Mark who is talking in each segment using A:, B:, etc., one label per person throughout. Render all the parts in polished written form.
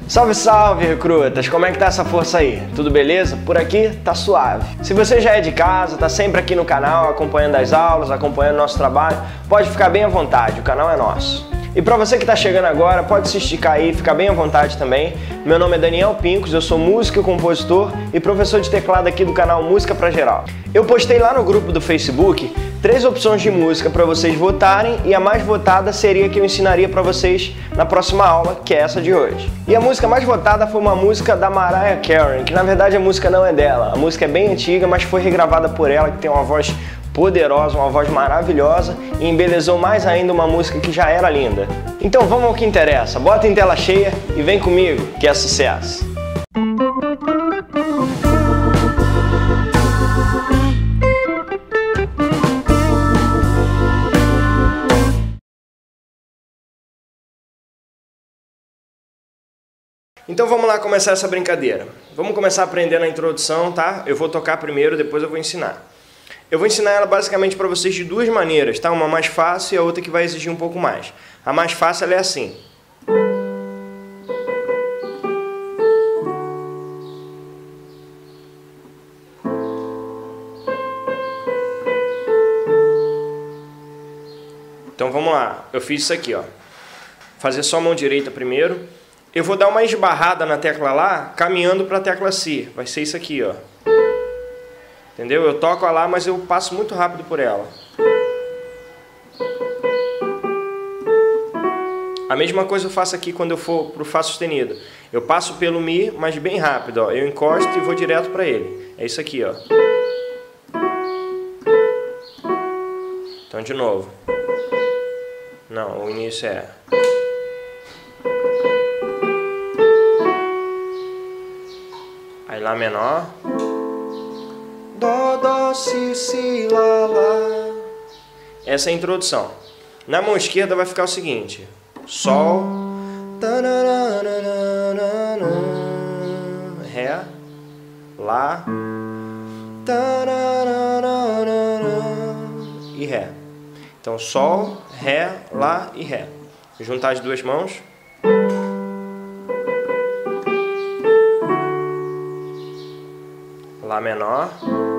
A: Salve, salve, recrutas! Como é que tá essa força aí? Tudo beleza? Por aqui tá suave. Se você já é de casa, tá sempre aqui no canal acompanhando as aulas, acompanhando nosso trabalho, pode ficar bem à vontade, o canal é nosso. E para você que está chegando agora, pode se esticar aí, ficar bem à vontade também. Meu nome é Daniel Pincos, eu sou músico e compositor e professor de teclado aqui do canal Música Pra Geral. Eu postei lá no grupo do Facebook 3 opções de música para vocês votarem e a mais votada seria a que eu ensinaria para vocês na próxima aula, que é essa de hoje. E a música mais votada foi uma música da Mariah Carey, que na verdade a música não é dela, a música é bem antiga, mas foi regravada por ela, que tem uma voz poderosa, uma voz maravilhosa e embelezou mais ainda uma música que já era linda. Então vamos ao que interessa, bota em tela cheia e vem comigo, que é sucesso! Então vamos lá começar essa brincadeira. Vamos começar aprendendo a introdução, tá? Eu vou tocar primeiro, depois eu vou ensinar. Eu vou ensinar ela basicamente para vocês de 2 maneiras, tá? Uma mais fácil e a outra que vai exigir um pouco mais. A mais fácil ela é assim. Então vamos lá. Eu fiz isso aqui, ó. Fazer só a mão direita primeiro. Eu vou dar uma esbarrada na tecla Lá, caminhando para a tecla Si. Vai ser isso aqui, ó. Entendeu? Eu toco a Lá, mas eu passo muito rápido por ela. A mesma coisa eu faço aqui quando eu for para o Fá sustenido. Eu passo pelo Mi, mas bem rápido, ó. Eu encosto e vou direto para ele. É isso aqui, ó. Então de novo. Não, o início é... Aí Lá menor, Dó, Dó, Si, Si, Lá, Lá. Essa é a introdução. Na mão esquerda vai ficar o seguinte: Sol, Ré, Lá e Ré. Então Sol, Ré, Lá e Ré. Juntar as 2 mãos. Lá menor,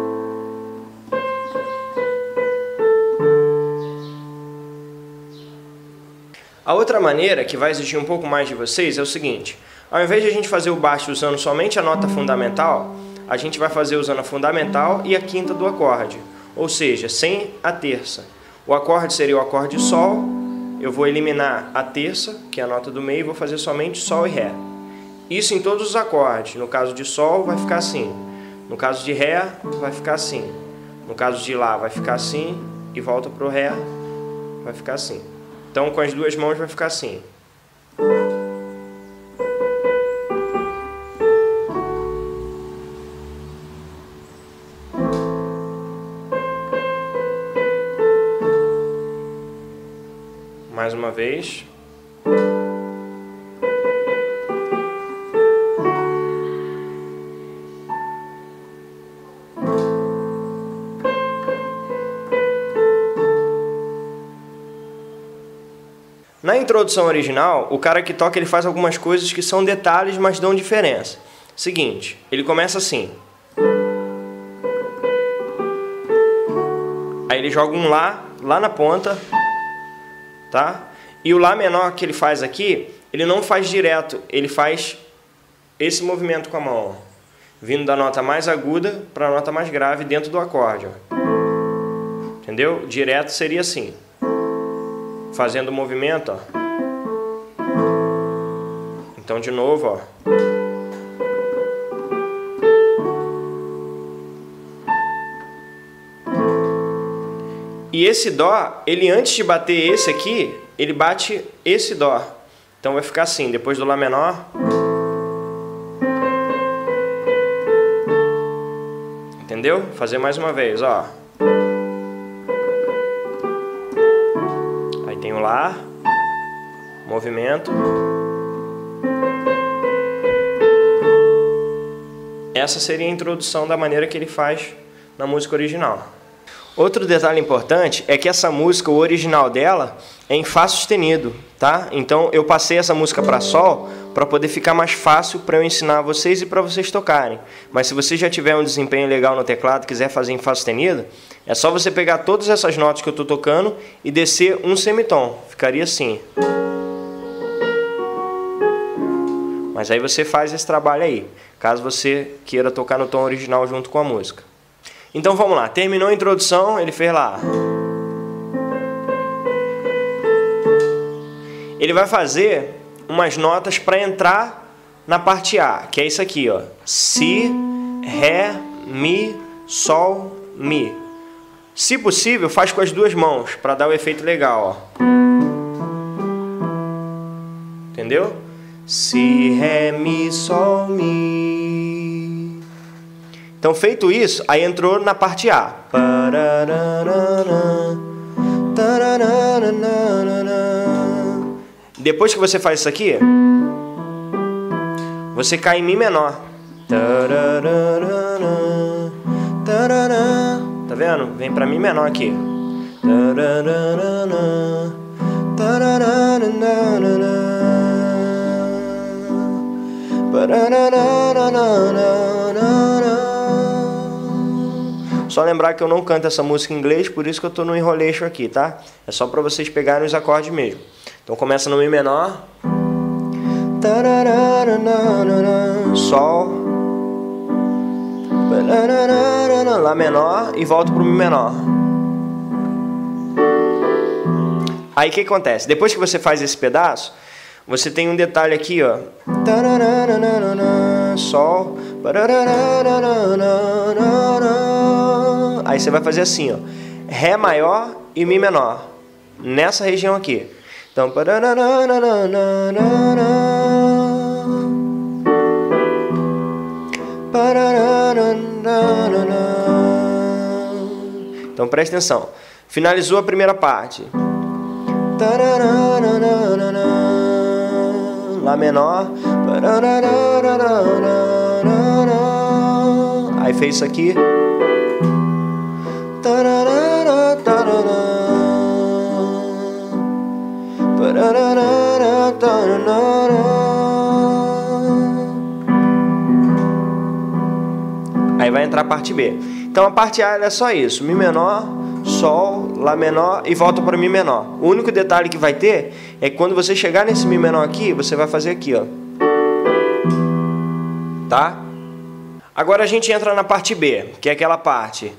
A: a outra maneira que vai exigir um pouco mais de vocês é o seguinte: ao invés de a gente fazer o baixo usando somente a nota fundamental, a gente vai fazer usando a fundamental e a quinta do acorde, ou seja, sem a terça. O acorde seria o acorde Sol, eu vou eliminar a terça, que é a nota do meio, e vou fazer somente Sol e Ré. Isso em todos os acordes. No caso de Sol vai ficar assim. No caso de Ré, vai ficar assim. No caso de Lá, vai ficar assim. E volta para o Ré, vai ficar assim. Então, com as 2 mãos, vai ficar assim. Mais uma vez. Na introdução original, o cara que toca ele faz algumas coisas que são detalhes, mas dão diferença. Seguinte, ele começa assim. Aí ele joga um Lá na ponta, tá? E o Lá menor que ele faz aqui, ele não faz direto, ele faz esse movimento com a mão, ó, vindo da nota mais aguda para a nota mais grave dentro do acorde, ó. Entendeu? Direto seria assim. Fazendo o movimento, ó. Então de novo, ó. E esse Dó, ele antes de bater esse aqui, ele bate esse Dó. Então vai ficar assim, depois do Lá menor. Entendeu? Fazer mais uma vez, ó. Tem o Lá, movimento. Essa seria a introdução da maneira que ele faz na música original. Outro detalhe importante é que essa música, o original dela, é em Fá sustenido, tá? Então eu passei essa música para Sol para poder ficar mais fácil para eu ensinar vocês e para vocês tocarem. Mas se você já tiver um desempenho legal no teclado e quiser fazer em Fá sustenido, é só você pegar todas essas notas que eu estou tocando e descer um semitom. Ficaria assim. Mas aí você faz esse trabalho aí, caso você queira tocar no tom original junto com a música. Então vamos lá, terminou a introdução, ele fez lá. Ele vai fazer umas notas para entrar na parte A, que é isso aqui, ó. Si, Ré, Mi, Sol, Mi. Se possível, faz com as duas mãos, para dar o efeito legal, ó. Entendeu? Si, Ré, Mi, Sol, Mi. Então, feito isso, aí entrou na parte A. Depois que você faz isso aqui, você cai em Mi menor. Tá vendo? Vem pra Mi menor aqui. Só lembrar que eu não canto essa música em inglês, por isso que eu tô no enrolation aqui, tá? É só pra vocês pegarem os acordes mesmo. Então começa no Mi menor, Sol, Lá menor e volto pro Mi menor. Aí o que acontece? Depois que você faz esse pedaço, você tem um detalhe aqui, ó. Sol. Aí você vai fazer assim, ó. Ré maior e Mi menor. Nessa região aqui. Então, então presta atenção. Finalizou a primeira parte. Lá menor. Aí fez isso aqui. Aí vai entrar a parte B. Então a parte A é só isso: Mi menor, Sol, Lá menor e volta para Mi menor. O único detalhe que vai ter é que quando você chegar nesse Mi menor aqui, você vai fazer aqui, ó. Tá? Agora a gente entra na parte B, que é aquela parte.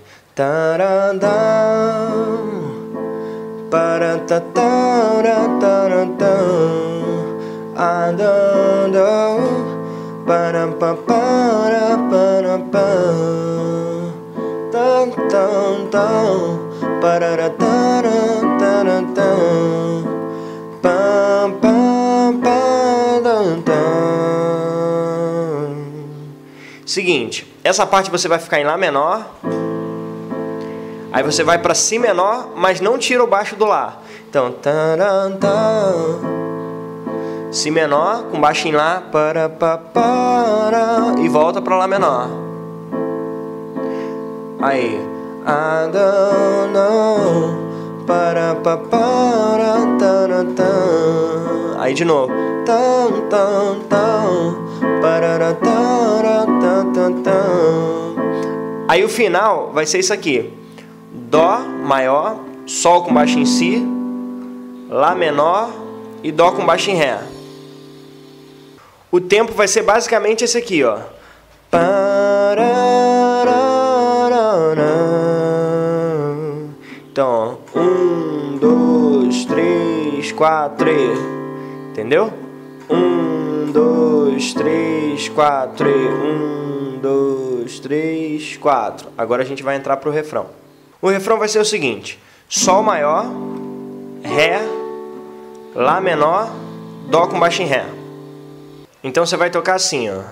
A: Seguinte, essa parte você vai ficar em Lá menor. Aí você vai para Si menor, mas não tira o baixo do Lá. Então, Si menor com baixo em Lá, e volta para Lá menor. Aí, I don't know, aí de novo. Aí o final vai ser isso aqui: Dó maior, Sol com baixo em Si, Lá menor e Dó com baixo em Ré. O tempo vai ser basicamente esse aqui, ó. Então, 1, 2, 3, 4, entendeu? 1, 2, 3, 4, 1, 2, 3, 4. Agora a gente vai entrar pro refrão. O refrão vai ser o seguinte: Sol maior, Ré, Lá menor, Dó com baixo em Ré. Então você vai tocar assim, ó.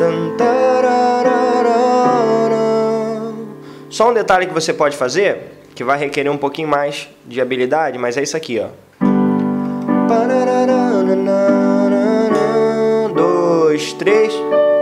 A: Só um detalhe que você pode fazer que vai requerer um pouquinho mais de habilidade, mas é isso aqui, ó. 2, 3.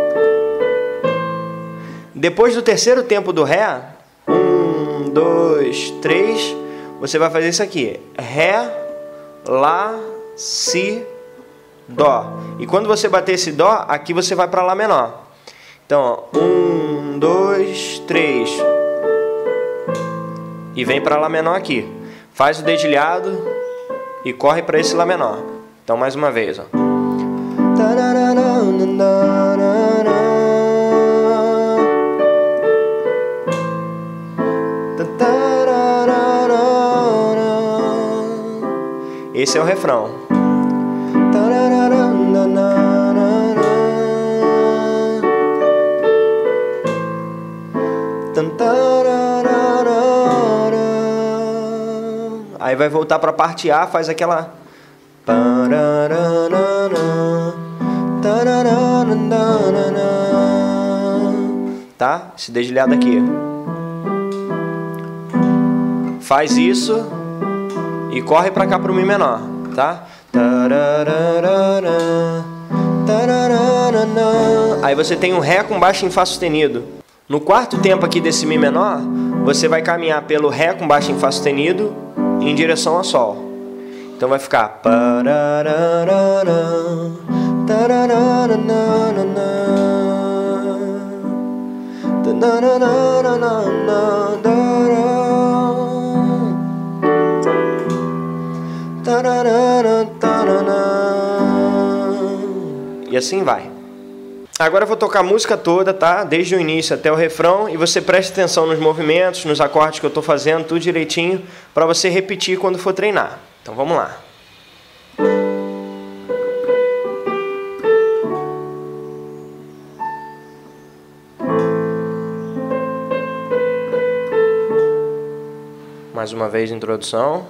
A: Depois do terceiro tempo do Ré, 1, 2, 3, você vai fazer isso aqui. Ré, Lá, Si, Dó. E quando você bater esse Dó, aqui você vai para Lá menor. Então, ó, 1, 2, 3. E vem para Lá menor aqui. Faz o dedilhado e corre para esse Lá menor. Então, mais uma vez, ó. Esse é o refrão. Aí vai voltar para a parte A, faz aquela. Tá? Esse dedilhado aqui. Faz isso e corre para cá pro Mi menor, tá? Aí você tem um Ré com baixo em Fá sustenido. No quarto tempo aqui desse Mi menor, você vai caminhar pelo Ré com baixo em Fá sustenido em direção a Sol. Então vai ficar. E assim vai. Agora eu vou tocar a música toda, tá? Desde o início até o refrão, e você preste atenção nos movimentos, nos acordes que eu tô fazendo, tudo direitinho, para você repetir quando for treinar. Então vamos lá. Mais uma vez a introdução.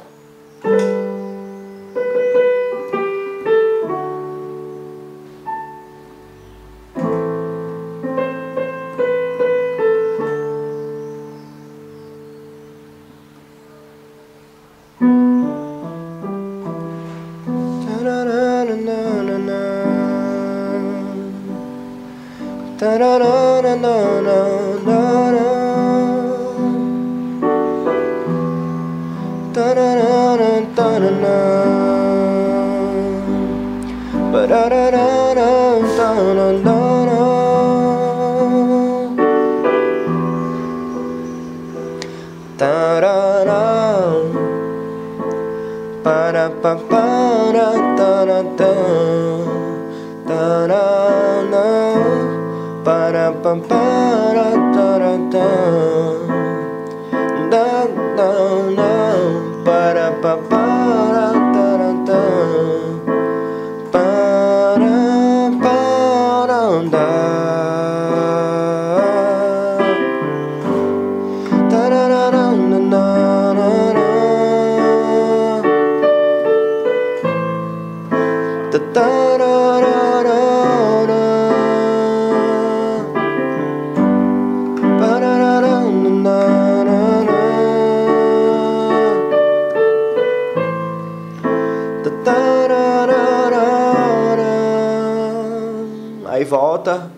A: Aí volta.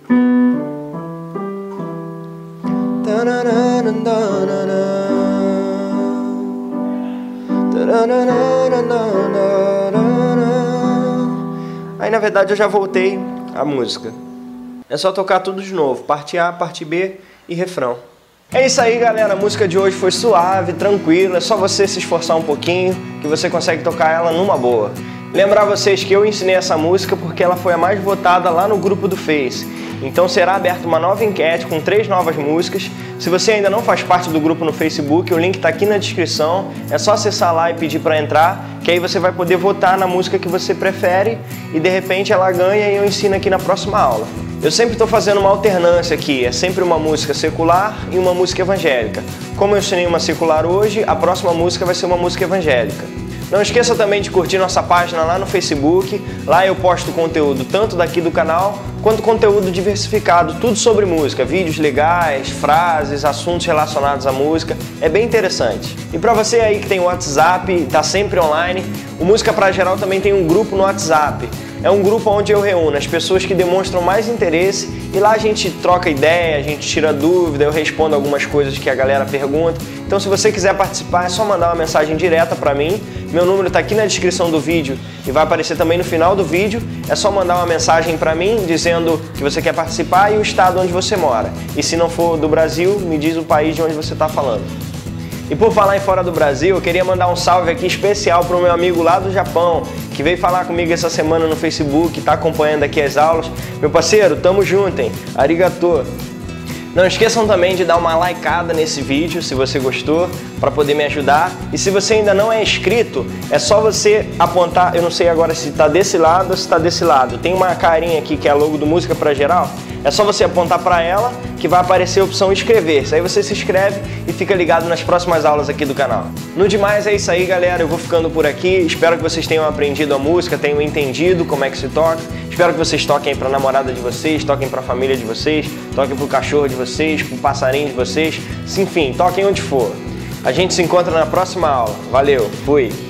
A: Aí na verdade eu já voltei a música. É só tocar tudo de novo, parte A, parte B e refrão. É isso aí, galera, a música de hoje foi suave, tranquila, é só você se esforçar um pouquinho que você consegue tocar ela numa boa. Lembrar vocês que eu ensinei essa música porque ela foi a mais votada lá no grupo do Face. Então será aberta uma nova enquete com 3 novas músicas. Se você ainda não faz parte do grupo no Facebook, o link está aqui na descrição. É só acessar lá e pedir para entrar, que aí você vai poder votar na música que você prefere e de repente ela ganha e eu ensino aqui na próxima aula. Eu sempre estou fazendo uma alternância aqui, é sempre uma música secular e uma música evangélica. Como eu ensinei uma secular hoje, a próxima música vai ser uma música evangélica. Não esqueça também de curtir nossa página lá no Facebook. Lá eu posto conteúdo tanto daqui do canal quanto conteúdo diversificado, tudo sobre música, vídeos legais, frases, assuntos relacionados à música. É bem interessante. E para você aí que tem o WhatsApp e está sempre online, o Música Pra Geral também tem um grupo no WhatsApp. É um grupo onde eu reúno as pessoas que demonstram mais interesse e lá a gente troca ideia, a gente tira dúvida, eu respondo algumas coisas que a galera pergunta. Então se você quiser participar é só mandar uma mensagem direta para mim. Meu número está aqui na descrição do vídeo e vai aparecer também no final do vídeo. É só mandar uma mensagem para mim dizendo que você quer participar e o estado onde você mora. E se não for do Brasil, me diz o país de onde você está falando. E por falar em fora do Brasil, eu queria mandar um salve aqui especial para o meu amigo lá do Japão, que veio falar comigo essa semana no Facebook, está acompanhando aqui as aulas. Meu parceiro, tamo junto, hein? Arigato! Não esqueçam também de dar uma likeada nesse vídeo, se você gostou, para poder me ajudar. E se você ainda não é inscrito, é só você apontar, eu não sei agora se está desse lado ou se está desse lado. Tem uma carinha aqui que é a logo do Música Pra Geral. É só você apontar para ela que vai aparecer a opção inscrever-se. Aí você se inscreve e fica ligado nas próximas aulas aqui do canal. No demais é isso aí, galera. Eu vou ficando por aqui. Espero que vocês tenham aprendido a música, tenham entendido como é que se toca. Espero que vocês toquem para a namorada de vocês, toquem para a família de vocês, toquem para o cachorro de vocês, para o passarinho de vocês. Enfim, toquem onde for. A gente se encontra na próxima aula. Valeu, fui!